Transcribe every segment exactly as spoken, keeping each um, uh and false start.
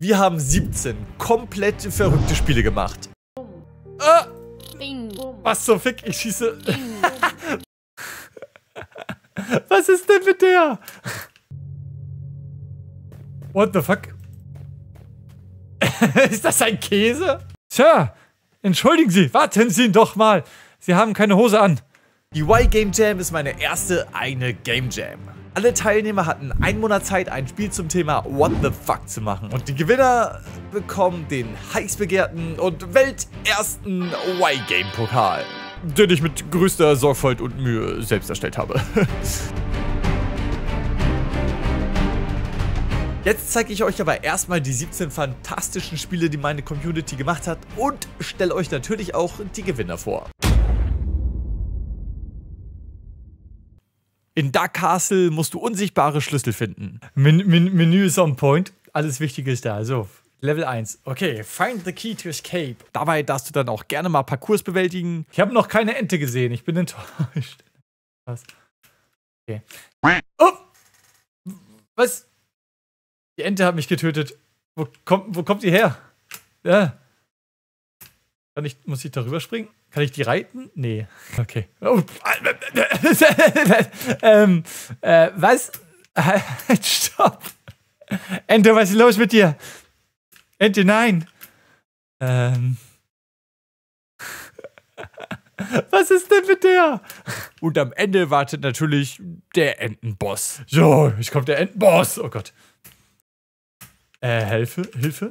Wir haben siebzehn komplett verrückte Spiele gemacht. Ah! Was zum Fick? Ich schieße... Was ist denn mit der? What the fuck? Ist das ein Käse? Sir, entschuldigen Sie, warten Sie doch mal. Sie haben keine Hose an. Die Y-Game Jam ist meine erste eigene Game Jam. Alle Teilnehmer hatten einen Monat Zeit, ein Spiel zum Thema What the Fuck zu machen. Und die Gewinner bekommen den heiß begehrten und weltersten Y-Game-Pokal, den ich mit größter Sorgfalt und Mühe selbst erstellt habe. Jetzt zeige ich euch aber erstmal die siebzehn fantastischen Spiele, die meine Community gemacht hat, und stelle euch natürlich auch die Gewinner vor. In Dark Castle musst du unsichtbare Schlüssel finden. Men Men Menü ist on point. Alles Wichtige ist da. So, Level eins. Okay, find the key to escape. Dabei darfst du dann auch gerne mal Parcours bewältigen. Ich habe noch keine Ente gesehen. Ich bin enttäuscht. Was? Okay. Oh! Was? Die Ente hat mich getötet. Wo kommt, wo kommt die her? Ja. Kann ich, muss ich darüber springen? Kann ich die reiten? Nee. Okay. Oh. ähm, äh, was? Stopp. Ente, was ist los mit dir? Ente, nein. Ähm. Was ist denn mit der? Und am Ende wartet natürlich der Entenboss. So, jetzt kommt der Entenboss. Oh Gott. Äh, Hilfe? Hilfe?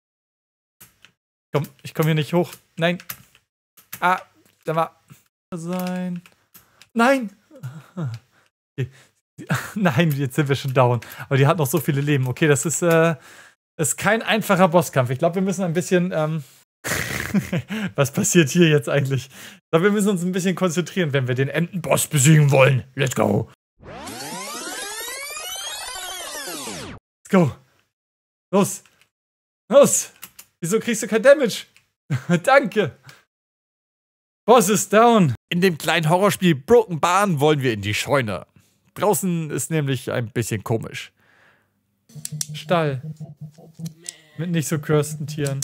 Komm, ich komme hier nicht hoch. Nein. Ah, da war... sein. Nein! Okay. Nein, jetzt sind wir schon down. Aber die hat noch so viele Leben. Okay, das ist, äh, das ist kein einfacher Bosskampf. Ich glaube, wir müssen ein bisschen, ähm... Was passiert hier jetzt eigentlich? Ich glaube, wir müssen uns ein bisschen konzentrieren, wenn wir den Entenboss besiegen wollen. Let's go! Let's go! Los! Los! Wieso kriegst du kein Damage? Danke! Boss ist down! In dem kleinen Horrorspiel Broken Barn wollen wir in die Scheune. Draußen ist nämlich ein bisschen komisch. Stall. Mit nicht so curseden Tieren.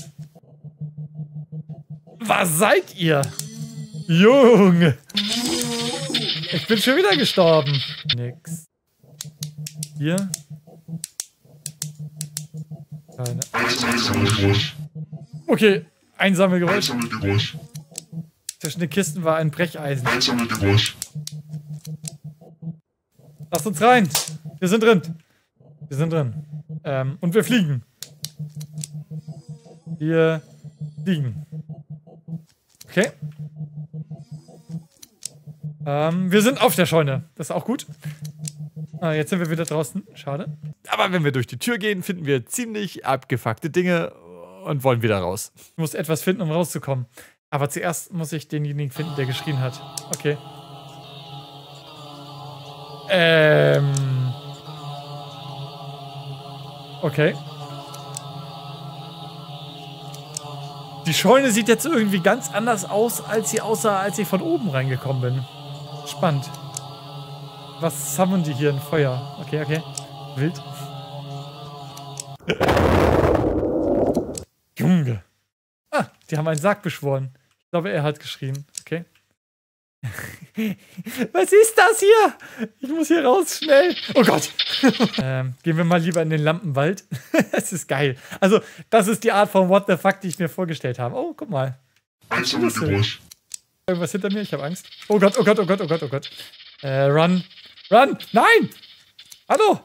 Was seid ihr? Junge! Ich bin schon wieder gestorben. Nix. Hier? Keine. Okay, Einsammelgeräusch. Zwischen den Kisten war ein Brecheisen. Lasst uns rein. Wir sind drin. Wir sind drin. Ähm, und wir fliegen. Wir fliegen. Okay. Ähm, wir sind auf der Scheune. Das ist auch gut. Ah, jetzt sind wir wieder draußen. Schade. Aber wenn wir durch die Tür gehen, finden wir ziemlich abgefuckte Dinge und wollen wieder raus. Ich muss etwas finden, um rauszukommen. Aber zuerst muss ich denjenigen finden, der geschrien hat. Okay. Ähm. Okay. Die Scheune sieht jetzt irgendwie ganz anders aus, als sie aussah, als ich von oben reingekommen bin. Spannend. Was haben die hier? Ein Feuer. Okay, okay. Wild. Junge. Ah, die haben einen Sarg beschworen. Ich glaube, er hat geschrien. Okay. Was ist das hier? Ich muss hier raus, schnell. Oh Gott. ähm, gehen wir mal lieber in den Lampenwald. Das ist geil. Also, das ist die Art von What the Fuck, die ich mir vorgestellt habe. Oh, guck mal. Irgendwas hinter mir? Ich habe Angst. Oh Gott, oh Gott, oh Gott, oh Gott, oh Gott. Äh, run. Run! Nein! Hallo!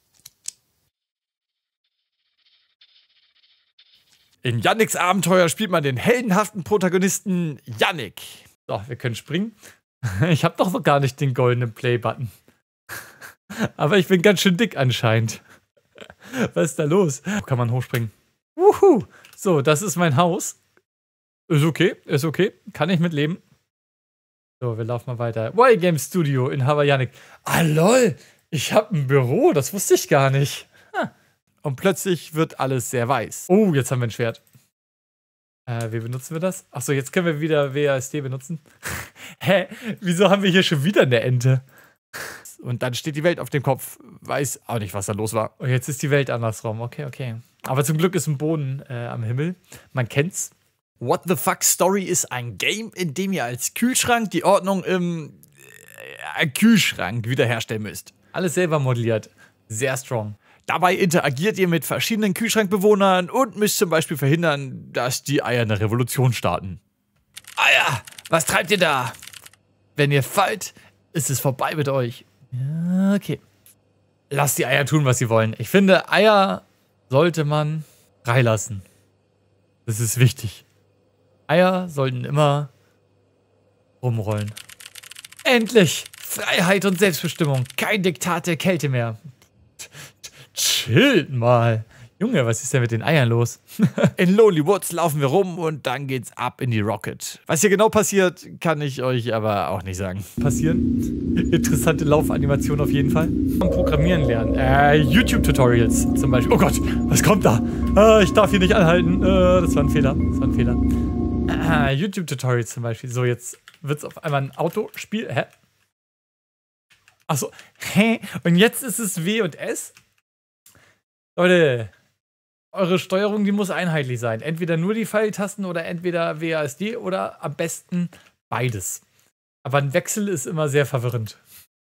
In Yannicks Abenteuer spielt man den heldenhaften Protagonisten Yannick. So, wir können springen. Ich habe doch noch gar nicht den goldenen Play-Button. Aber ich bin ganz schön dick anscheinend. Was ist da los? Wo kann man hochspringen? Wuhu! So, das ist mein Haus. Ist okay, ist okay. Kann ich mitleben. So, wir laufen mal weiter. Y-Game Studio in Havaianik. Ah, lol. Ich habe ein Büro. Das wusste ich gar nicht. Ha. Und plötzlich wird alles sehr weiß. Oh, jetzt haben wir ein Schwert. Äh, wie benutzen wir das? Achso, jetzt können wir wieder W A S D benutzen. Hä? Wieso haben wir hier schon wieder eine Ente? Und dann steht die Welt auf dem Kopf. Weiß auch nicht, was da los war. Und jetzt ist die Welt andersrum. Okay, okay. Aber zum Glück ist ein Boden äh, am Himmel. Man kennt's. What the Fuck Story ist ein Game, in dem ihr als Kühlschrank die Ordnung im äh, Kühlschrank wiederherstellen müsst. Alles selber modelliert. Sehr strong. Dabei interagiert ihr mit verschiedenen Kühlschrankbewohnern und müsst zum Beispiel verhindern, dass die Eier eine Revolution starten. Eier, was treibt ihr da? Wenn ihr fallt, ist es vorbei mit euch. Ja, okay. Lasst die Eier tun, was sie wollen. Ich finde, Eier sollte man freilassen. Das ist wichtig. Eier sollten immer rumrollen. Endlich! Freiheit und Selbstbestimmung. Kein Diktat der Kälte mehr. Chillt mal. Junge, was ist denn mit den Eiern los? In Lonely Woods laufen wir rum und dann geht's ab in die Rocket. Was hier genau passiert, kann ich euch aber auch nicht sagen. Passieren? Interessante Laufanimation auf jeden Fall. Programmieren lernen. Äh, YouTube-Tutorials zum Beispiel. Oh Gott, was kommt da? Äh, ich darf hier nicht anhalten. Äh, das war ein Fehler. Das war ein Fehler. Äh, YouTube-Tutorials zum Beispiel. So, jetzt wird's auf einmal ein Autospiel. Hä? Achso. Hä? Und jetzt ist es W und S? Leute. Eure Steuerung, die muss einheitlich sein. Entweder nur die Pfeiltasten oder entweder W A S D oder am besten beides. Aber ein Wechsel ist immer sehr verwirrend.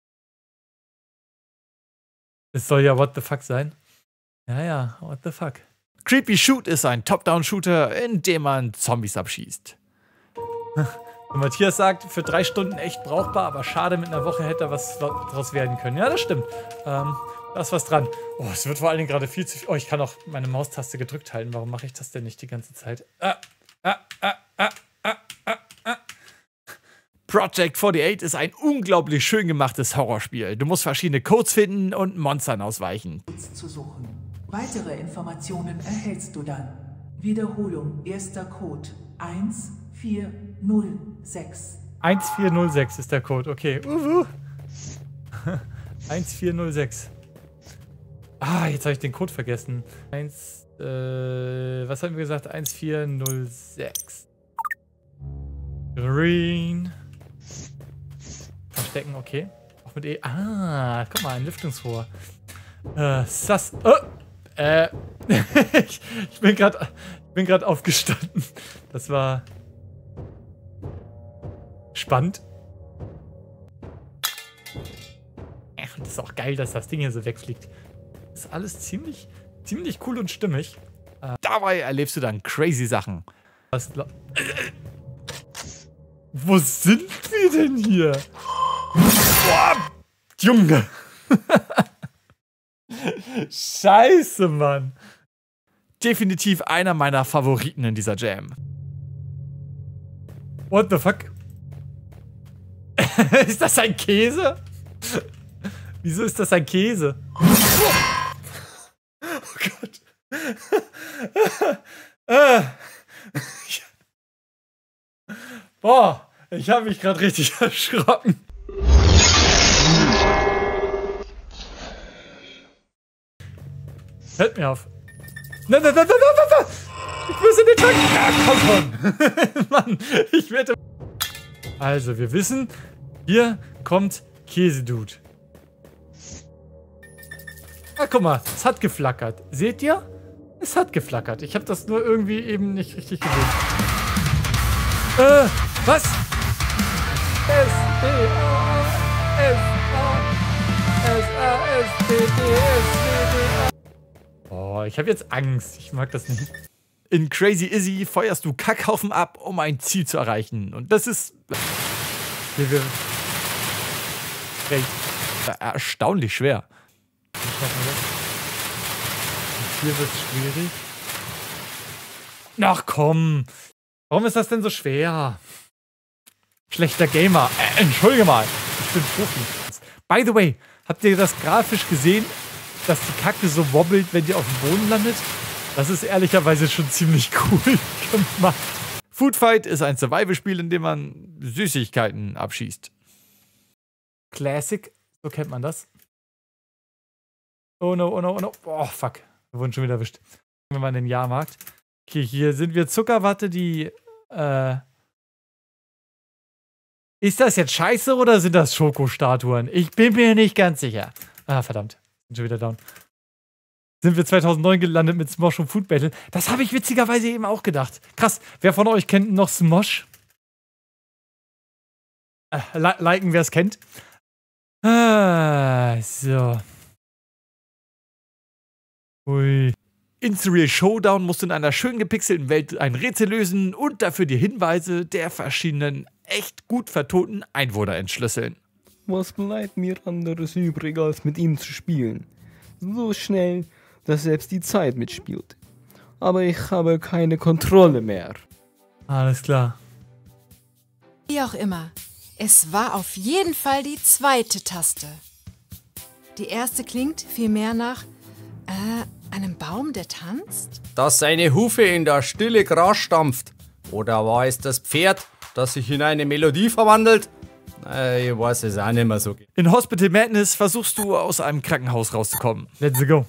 Es soll ja What the Fuck sein. Ja, ja, What the Fuck. Creepy Shoot ist ein Top-Down-Shooter, in dem man Zombies abschießt. Und Matthias sagt, für drei Stunden echt brauchbar, aber schade, mit einer Woche hätte da was draus werden können. Ja, das stimmt. Ähm, da ist was dran. Oh, es wird vor allen Dingen gerade viel zu viel. Oh, ich kann auch meine Maustaste gedrückt halten. Warum mache ich das denn nicht die ganze Zeit? Ah, ah, ah, ah, ah, ah, ah. Project achtundvierzig ist ein unglaublich schön gemachtes Horrorspiel. Du musst verschiedene Codes finden und Monstern ausweichen. Zu suchen. Weitere Informationen erhältst du dann. Wiederholung, erster Code eins vier null sechs. eins vier null sechs ist der Code, okay. Uhu. eins vier null sechs. Ah, jetzt habe ich den Code vergessen. eins, äh, was haben wir gesagt? eins vier null sechs. Green. Verstecken, okay. Auch mit E. Ah, guck mal, ein Lüftungsrohr. Äh, Sass. Oh, äh, ich, ich bin gerade ich bin gerade aufgestanden. Das war spannend. Ach, das ist auch geil, dass das Ding hier so wegfliegt. Das ist alles ziemlich, ziemlich cool und stimmig. Äh, Dabei erlebst du dann crazy Sachen. Was, äh, wo sind wir denn hier? Boah, Junge. Scheiße, Mann. Definitiv einer meiner Favoriten in dieser Jam. What the fuck? Ist das ein Käse? Wieso ist das ein Käse? Oh Gott. Boah, ich habe mich gerade richtig erschrocken. Hört mir auf. Nein, nein, nein, nein, nein, nein, nein. Ich muss in den Tank. Ja, komm schon. Mann, ich wette. Also, wir wissen, hier kommt Käsedude. Ah, guck mal, es hat geflackert. Seht ihr? Es hat geflackert. Ich habe das nur irgendwie eben nicht richtig gesehen. Äh, was? S D A S A S A S D D S D D A. Oh, ich habe jetzt Angst. Ich mag das nicht. In Crazy Izzy feuerst du Kackhaufen ab, um ein Ziel zu erreichen. Und das ist erstaunlich schwer. Hier wird es schwierig. Ach komm. Warum ist das denn so schwer? Schlechter Gamer. Äh, entschuldige mal. Ich bin Profi. By the way, habt ihr das grafisch gesehen, dass die Kacke so wobbelt, wenn die auf dem Boden landet? Das ist ehrlicherweise schon ziemlich cool gemacht. Food Fight ist ein Survival-Spiel, in dem man Süßigkeiten abschießt. Classic, so kennt man das. Oh no, oh no, oh no. Oh, fuck. Wir wurden schon wieder erwischt. Gehen wir mal in den Jahrmarkt. Okay, hier sind wir Zuckerwatte, die, äh... Ist das jetzt scheiße oder sind das Schokostatuen? Ich bin mir nicht ganz sicher. Ah, verdammt. Bin schon wieder down. sind wir zweitausendneun gelandet mit Smosh und Food Battle. Das habe ich witzigerweise eben auch gedacht. Krass, wer von euch kennt noch Smosh? Äh, li liken, wer es kennt. Ah, so. Ui. In Surreal Showdown musst du in einer schön gepixelten Welt ein Rätsel lösen und dafür die Hinweise der verschiedenen, echt gut vertonten Einwohner entschlüsseln. Was bleibt mir anderes übrig, als mit ihm zu spielen? So schnell, dass selbst die Zeit mitspielt. Aber ich habe keine Kontrolle mehr. Alles klar. Wie auch immer, es war auf jeden Fall die zweite Taste. Die erste klingt vielmehr nach, äh, einem Baum, der tanzt? Dass seine Hufe in das stille Gras stampft. Oder war es das Pferd, das sich in eine Melodie verwandelt? Äh, ich weiß es auch nicht mehr so. In Hospital Madness versuchst du, aus einem Krankenhaus rauszukommen. Let's go.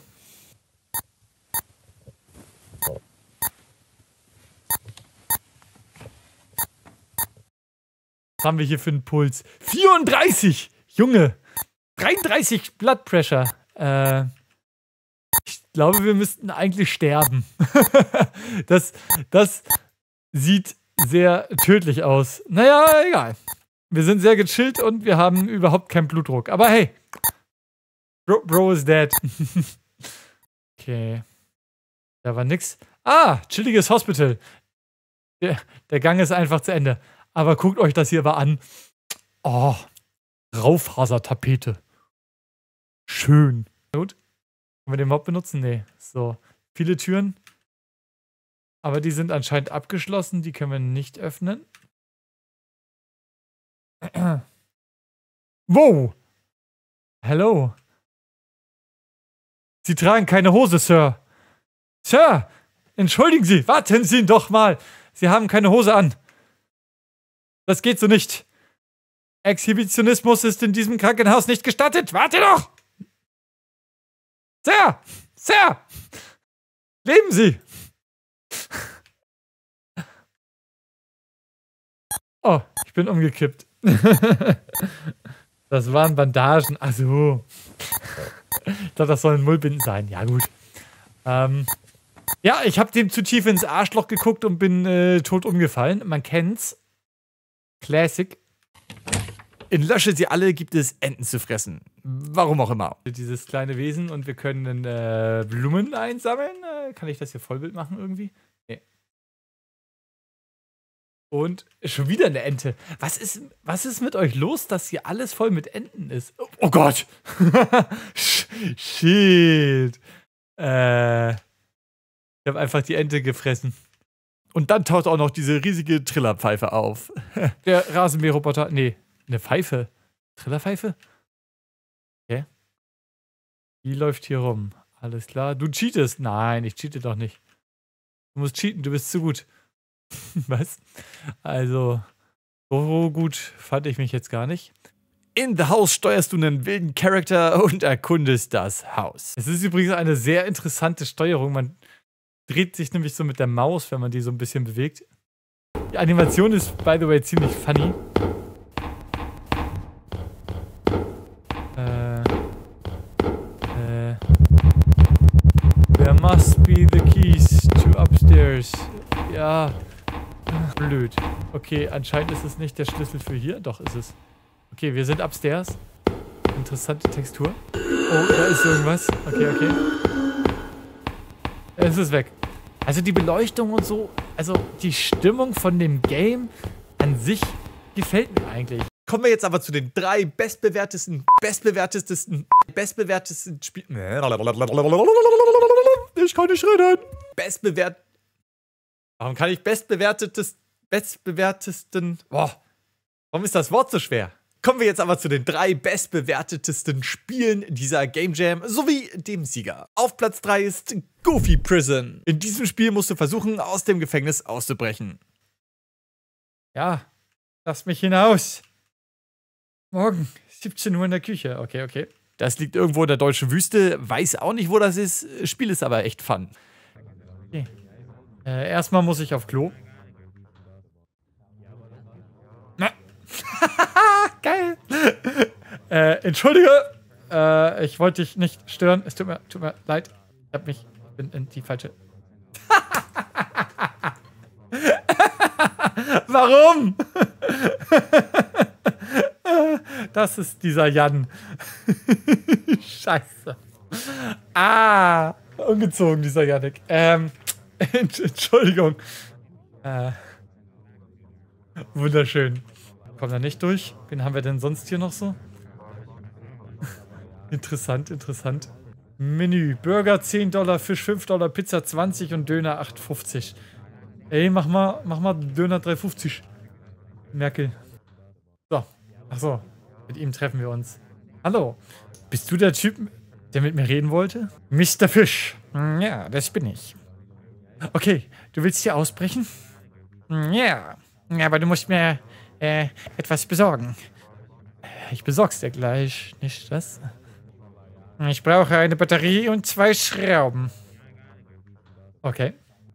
Was haben wir hier für einen Puls? vierunddreißig! Junge! dreiunddreißig Blood Pressure. Äh, ich glaube, wir müssten eigentlich sterben. das, das sieht sehr tödlich aus. Naja, egal. Wir sind sehr gechillt und wir haben überhaupt keinen Blutdruck. Aber hey, Bro, Bro is dead. Okay. Da war nix. Ah, chilliges Hospital. Der, der Gang ist einfach zu Ende. Aber guckt euch das hier mal an. Oh, Raufasertapete. Schön. Gut. Können wir den Mob benutzen? Nee. So. Viele Türen. Aber die sind anscheinend abgeschlossen. Die können wir nicht öffnen. Wow. Hello. Sie tragen keine Hose, Sir. Sir, entschuldigen Sie. Warten Sie doch mal. Sie haben keine Hose an. Das geht so nicht. Exhibitionismus ist in diesem Krankenhaus nicht gestattet. Warte doch! Sir! Sir! Leben Sie! Oh, ich bin umgekippt. Das waren Bandagen. Ach so. Ich dachte, das sollen Mullbinden sein. Ja, gut. Ähm, ja, ich habe dem zu tief ins Arschloch geguckt und bin äh, tot umgefallen. Man kennt's. Classic. In Lösche sie alle gibt es Enten zu fressen. Warum auch immer. Dieses kleine Wesen und wir können äh, Blumen einsammeln. Äh, kann ich das hier Vollbild machen irgendwie? Nee. Und schon wieder eine Ente. Was ist, was ist mit euch los, dass hier alles voll mit Enten ist? Oh, oh Gott. Shit. Äh, ich habe einfach die Ente gefressen. Und dann taucht auch noch diese riesige Trillerpfeife auf. Der Rasenmäherroboter. Nee, eine Pfeife. Trillerpfeife? Okay. Die läuft hier rum. Alles klar. Du cheatest. Nein, ich cheate doch nicht. Du musst cheaten, du bist zu gut. Was? Also, so gut fand ich mich jetzt gar nicht. In The House steuerst du einen wilden Charakter und erkundest das Haus. Es ist übrigens eine sehr interessante Steuerung. Man dreht sich nämlich so mit der Maus, wenn man die so ein bisschen bewegt. Die Animation ist, by the way, ziemlich funny. Äh. Äh. There must be the keys to upstairs. Ja. Blöd. Okay, anscheinend ist es nicht der Schlüssel für hier. Doch, ist es. Okay, wir sind upstairs. Interessante Textur. Oh, da ist irgendwas. Okay, okay. Es ist weg. Also die Beleuchtung und so, also die Stimmung von dem Game an sich gefällt mir eigentlich. Kommen wir jetzt aber zu den drei bestbewertesten, bestbewertesten, bestbewertesten Spielen. Ich kann nicht reden. Bestbewert... Warum kann ich bestbewertetes, bestbewertesten... Boah, warum ist das Wort so schwer? Kommen wir jetzt aber zu den drei bestbewertetesten Spielen dieser Game Jam sowie dem Sieger. Auf Platz drei ist Goofy Prison. In diesem Spiel musst du versuchen, aus dem Gefängnis auszubrechen. Ja, lass mich hinaus. Morgen, siebzehn Uhr in der Küche. Okay, okay. Das liegt irgendwo in der deutschen Wüste. Weiß auch nicht, wo das ist. Spiel ist aber echt fun. Okay. Äh, erstmal muss ich auf Klo. Na. Geil. äh, entschuldige. Äh, ich wollte dich nicht stören. Es tut mir, tut mir leid. Ich hab mich... Ich bin in die falsche... Warum? Das ist dieser Jan. Scheiße. Ah, ungezogen, dieser Jannik. Ähm, Entschuldigung. Äh, wunderschön. Kommt da nicht durch? Wen haben wir denn sonst hier noch so? Interessant, interessant. Menü. Burger zehn Dollar, Fisch fünf Dollar, Pizza zwanzig und Döner acht fünfzig. Ey, mach mal, mach mal Döner drei fünfzig. Merkel. So. Achso. Mit ihm treffen wir uns. Hallo. Bist du der Typ, der mit mir reden wollte? Mister Fisch. Ja, das bin ich. Okay, du willst hier ausbrechen? Ja. Ja, aber du musst mir äh, etwas besorgen. Ich besorg's dir gleich, nicht das? Ich brauche eine Batterie und zwei Schrauben. Okay.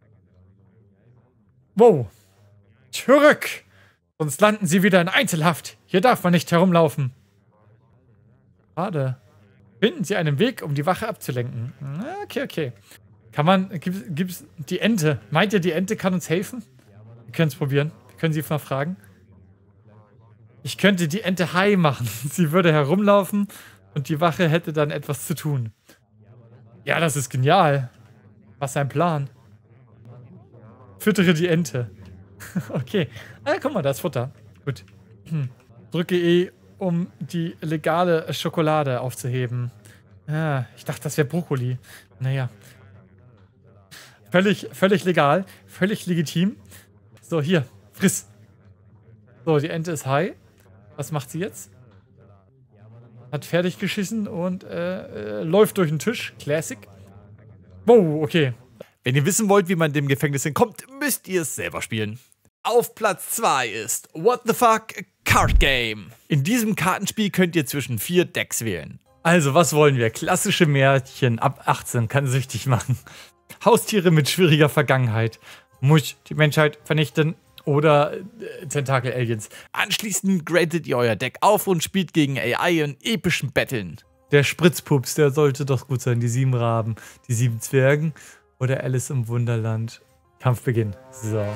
Wow. Zurück! Sonst landen sie wieder in Einzelhaft. Hier darf man nicht herumlaufen. Schade. Finden Sie einen Weg, um die Wache abzulenken. Okay, okay. Kann man... Gibt's, gibt's die Ente? Meint ihr, die Ente kann uns helfen? Wir können es probieren. Wir können sie mal fragen. Ich könnte die Ente high machen. Sie würde herumlaufen und die Wache hätte dann etwas zu tun. Ja, das ist genial. Was ein Plan. Füttere die Ente. Okay. Ah, guck mal, da ist Futter. Gut. Hm. Drücke E, um die legale Schokolade aufzuheben. Ah, ich dachte, das wäre Brokkoli. Naja. Völlig, völlig legal. Völlig legitim. So, hier. Friss. So, die Ente ist high. Was macht sie jetzt? Hat fertig geschissen und äh, äh, läuft durch den Tisch. Classic. Wow, okay. Wenn ihr wissen wollt, wie man dem Gefängnis entkommt, müsst ihr es selber spielen. Auf Platz zwei ist What the Fuck Card Game. In diesem Kartenspiel könnt ihr zwischen vier Decks wählen. Also, was wollen wir? Klassische Märchen ab achtzehn kann süchtig machen. Haustiere mit schwieriger Vergangenheit. Muss die Menschheit vernichten oder äh, Tentakel-Aliens. Anschließend gradet ihr euer Deck auf und spielt gegen A I in epischen Battlen. Der Spritzpups, der sollte doch gut sein. Die sieben Raben, die sieben Zwergen oder Alice im Wunderland. Kampfbeginn. So.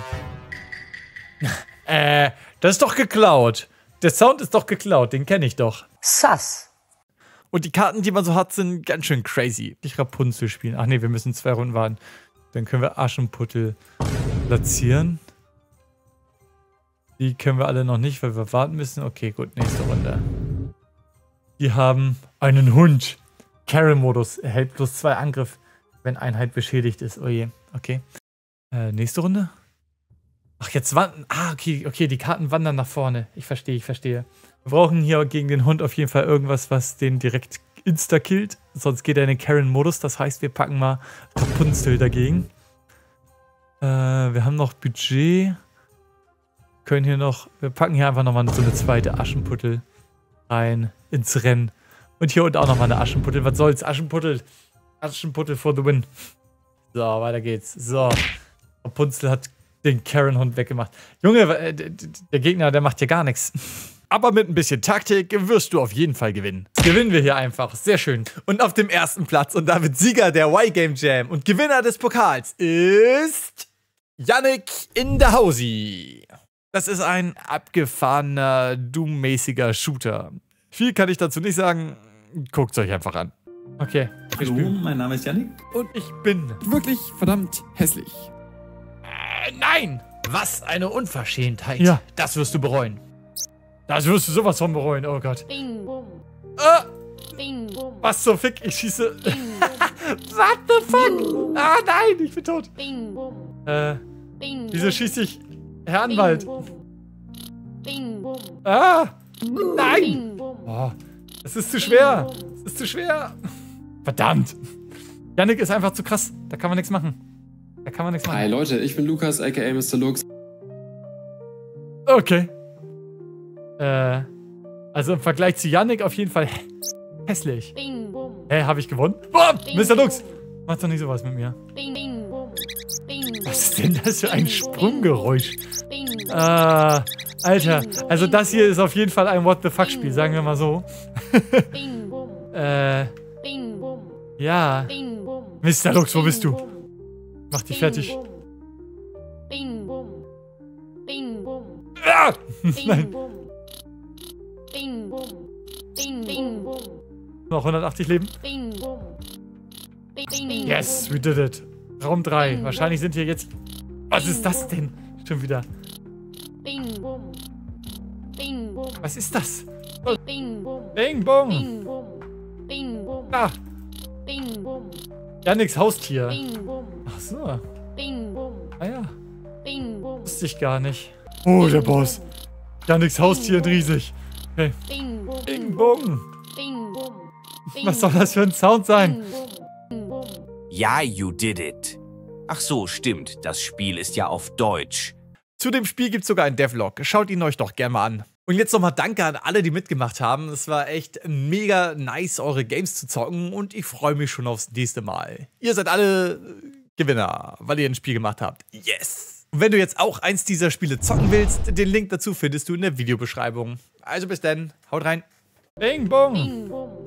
äh, das ist doch geklaut. Der Sound ist doch geklaut, den kenne ich doch. Sass. Und die Karten, die man so hat, sind ganz schön crazy. Ich Rapunzel spielen. Ach nee, wir müssen zwei Runden warten. Dann können wir Aschenputtel platzieren. Die können wir alle noch nicht, weil wir warten müssen. Okay, gut, nächste Runde. Die haben einen Hund. Carol-Modus. Erhält plus zwei Angriff, wenn Einheit beschädigt ist. Oh je, okay. Äh, nächste Runde. Ach, jetzt wandern... Ah, okay, okay, die Karten wandern nach vorne. Ich verstehe, ich verstehe. Wir brauchen hier gegen den Hund auf jeden Fall irgendwas, was den direkt insta-killt. Sonst geht er in den Karen-Modus. Das heißt, wir packen mal Rapunzel dagegen. Äh, wir haben noch Budget. Können hier noch... Wir packen hier einfach nochmal so eine zweite Aschenputtel rein ins Rennen. Und hier unten auch nochmal eine Aschenputtel. Was soll's? Aschenputtel. Aschenputtel for the win. So, weiter geht's. So. Rapunzel hat den Karen-Hund weggemacht. Junge, der Gegner, der macht hier gar nichts. Aber mit ein bisschen Taktik wirst du auf jeden Fall gewinnen. Gewinnen wir hier einfach. Sehr schön. Und auf dem ersten Platz und damit Sieger der Y-Game Jam und Gewinner des Pokals ist Yannick Indahausi. Das ist ein abgefahrener, Doom-mäßiger Shooter. Viel kann ich dazu nicht sagen. Guckt's euch einfach an. Okay. Hallo, mein Name ist Yannick. Und ich bin wirklich verdammt hässlich. Äh, nein! Was eine Unverschämtheit. Ja. Das wirst du bereuen. Das wirst du sowas von bereuen, oh Gott. Bing, boom. Ah, Bing, boom. was zur Fick? Ich schieße... Bing, What the fuck? Ah, nein, ich bin tot. bing, boom. Äh, Bing, wieso schieße ich Herr Anwalt? Bing, boom. Ah, nein! Bing, boom. Oh, es ist zu schwer. Es ist zu schwer. Verdammt. Yannick ist einfach zu krass. Da kann man nichts machen. Da kann man nichts machen. Hi Leute, ich bin Lukas, aka Mister Lux. Okay. Äh, also im Vergleich zu Yannick auf jeden Fall hä hässlich. Bing, boom. Hä, habe ich gewonnen? Boah, Mister Lux! Mach doch nicht sowas mit mir. Bing, bing, boom. Bing, Was ist denn das für ein Sprunggeräusch? bing, Ah, Alter. Also das hier ist auf jeden Fall ein What the fuck Spiel, sagen wir mal so. bing, boom. Äh, Bing, boom. ja. Bing, boom. Mister Lux, wo bist du? Mach dich fertig. Bing, bum. Bing, bum. Ah! Bing, Nein. bum. Bing, bum. Bing, bing, bum. Noch hundertachtzig Leben. Bing, bum. Bing, bing, Yes, we did it. Raum drei. Wahrscheinlich sind hier jetzt... Was ist das denn? Schon wieder. Bing, bum. Bing, bum. Was ist das? Bing, bum. Bing, bong. Bing, bum. Bing, bum. Ah, Bing, bum. Yannicks Haustier. Bing, bum. Ach so. Bing, bum. Ah ja. Bing, bum. Wusste ich gar nicht. Oh, der Boss. Yannicks Haustier riesig. Okay. Bing, bum. Bing, bong. Bing, bum. Was soll das für ein Sound sein? Bing, bum. Ja, you did it. Ach so, stimmt. Das Spiel ist ja auf Deutsch. Zu dem Spiel gibt es sogar einen Devlog. Schaut ihn euch doch gerne mal an. Und jetzt nochmal danke an alle, die mitgemacht haben. Es war echt mega nice, eure Games zu zocken. Und ich freue mich schon aufs nächste Mal. Ihr seid alle Gewinner, weil ihr ein Spiel gemacht habt. Yes! Und wenn du jetzt auch eins dieser Spiele zocken willst, den Link dazu findest du in der Videobeschreibung. Also bis dann, haut rein. Bing, bong. Bing, bum.